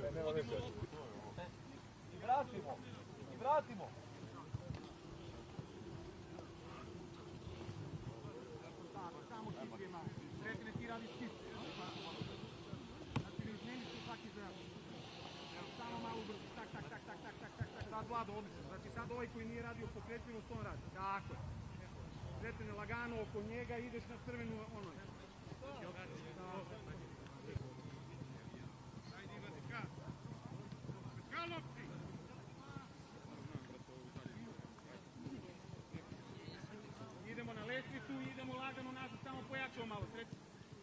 nema veze. I vratimo. I vratimo. Samo hitke malo. Sretne ti radi hitke. Znači ne izmeni se svaki zrak. Samo malo ubrzo. Tak. Sad Vlado, odlično. Znači sad ovaj koji nije radio pokretljivost, on radi. Tako je. Sretne lagano oko njega, ideš na crvenu ono. Ajde, vertikal. Vertikal lopti. Idemo na lestvicu, idemo lagano nazad, samo pojačamo malo, sretno.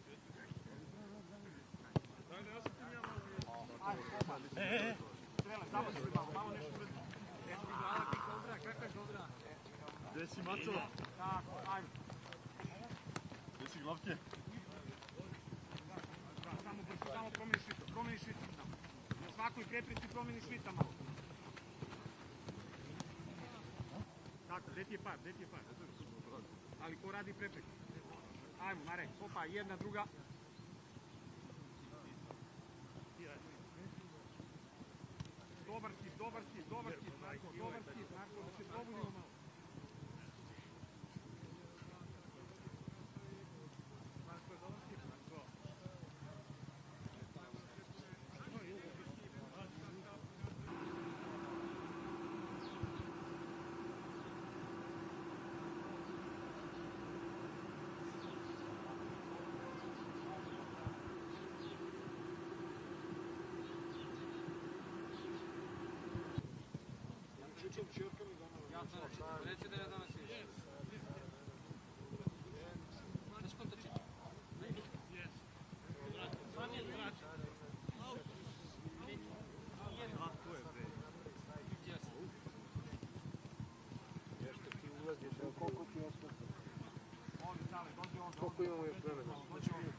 Ajde, opa. Strela, zabaš se malo nešto brzo. Eto ti glava, ti kobra, kakva je kobra? Gdje si Macova? Tako, ajde. Gdje si Glavke? Samo promeni švicu samo. Na svakoj kreprici promeni švica malo. Tako, gdje ti je par? Ali ko radi prepreku? Ajmo, Marek, opa, jedna, druga. Dobar skip, Marko, da se probudimo malo. Reći da ja danas išao. Znaš kom to čita? Sam je vraća. Nešto ti ulaziš, koliko ti ostati? Ovdje, Sale, dođe on. Koliko imamo još vremena?